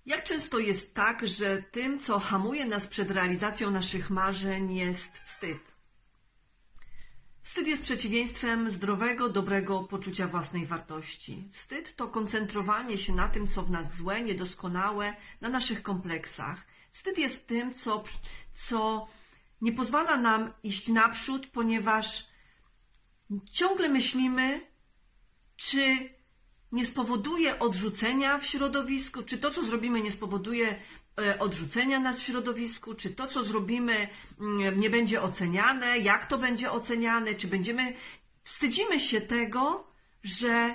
Jak często jest tak, że tym, co hamuje nas przed realizacją naszych marzeń, jest wstyd? Wstyd jest przeciwieństwem zdrowego, dobrego poczucia własnej wartości. Wstyd to koncentrowanie się na tym, co w nas złe, niedoskonałe, na naszych kompleksach. Wstyd jest tym, co nie pozwala nam iść naprzód, ponieważ ciągle myślimy, czy nie spowoduje odrzucenia w środowisku, czy to, co zrobimy, nie spowoduje odrzucenia nas w środowisku, czy to, co zrobimy, nie będzie oceniane, jak to będzie oceniane, czy wstydzimy się tego, że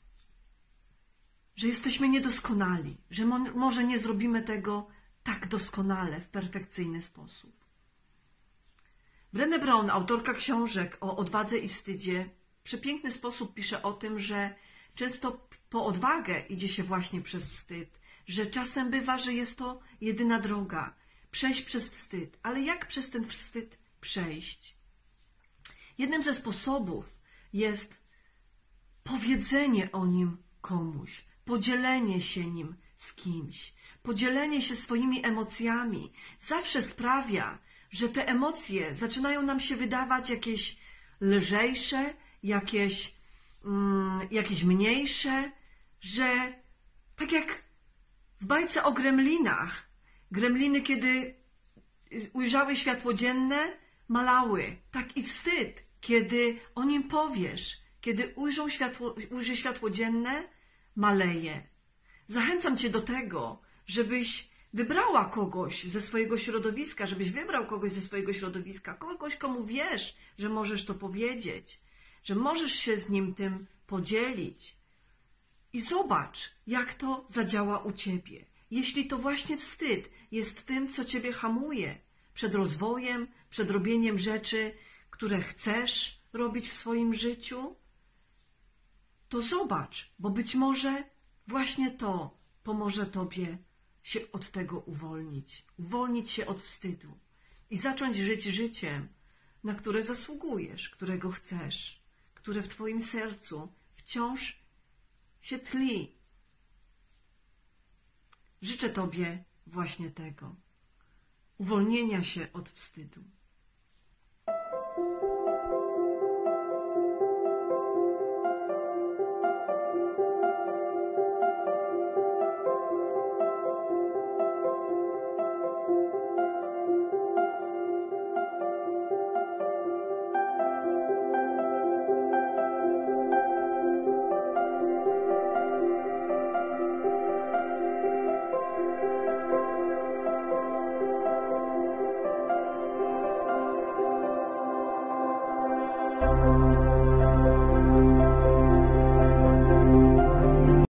jesteśmy niedoskonali, że może nie zrobimy tego tak doskonale, w perfekcyjny sposób. Brené Brown, autorka książek o odwadze i wstydzie, w przepiękny sposób pisze o tym, że często po odwagę idzie się właśnie przez wstyd, że czasem bywa, że jest to jedyna droga, przejść przez wstyd. Ale jak przez ten wstyd przejść? Jednym ze sposobów jest powiedzenie o nim komuś, podzielenie się nim z kimś, podzielenie się swoimi emocjami. Zawsze sprawia, że te emocje zaczynają nam się wydawać jakieś lżejsze, jakieś mniejsze, że tak jak w bajce o gremlinach. Gremliny, kiedy ujrzały światło dzienne, malały. Tak i wstyd, kiedy o nim powiesz, kiedy ujrzy światło dzienne, maleje. Zachęcam Cię do tego, żebyś wybrała kogoś ze swojego środowiska, żebyś wybrał kogoś ze swojego środowiska, kogoś, komu wiesz, że możesz to powiedzieć, że możesz się z nim tym podzielić. I zobacz, jak to zadziała u Ciebie. Jeśli to właśnie wstyd jest tym, co Ciebie hamuje przed rozwojem, przed robieniem rzeczy, które chcesz robić w swoim życiu, to zobacz, bo być może właśnie to pomoże Tobie się od tego uwolnić się od wstydu i zacząć żyć życiem, na które zasługujesz, którego chcesz, które w Twoim sercu wciąż się tli. Życzę Tobie właśnie tego, uwolnienia się od wstydu.